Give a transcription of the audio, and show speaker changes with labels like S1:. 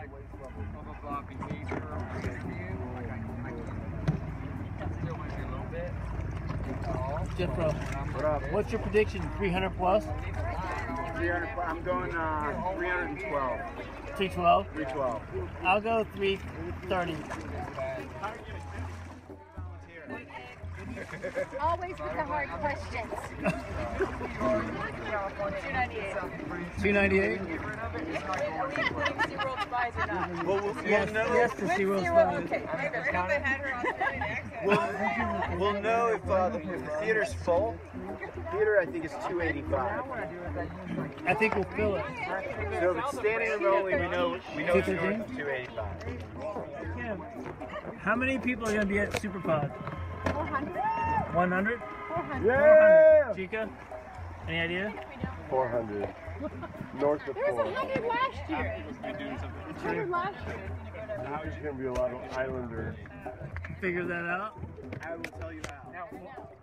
S1: like blah blah behavior. Still might be a little bit.
S2: Jeff, bro.
S3: What up?
S2: What's your prediction? 300 plus?
S3: 300. I'm going 312.
S2: 312?
S3: 312.
S2: I'll go 330.
S4: Always with the hard questions. 298.
S2: 298?
S4: SeaWorld spies or not?
S2: Yes, yes to SeaWorld spies.
S3: We'll know if the theater's full. Theater, I think, is 285.
S2: I think we'll fill it.
S3: So if it's standing room only, we know it's north of 285.
S2: How many people are going to be at Superpod?
S4: 400.
S2: 100?
S4: 400.
S3: Yeah!
S2: Chica? Any idea?
S3: 400. North of 400.
S4: There was 100 last year. 100 last year.
S3: Now there's going to be a lot of Islander.
S2: Figure that out.
S3: I will tell you how.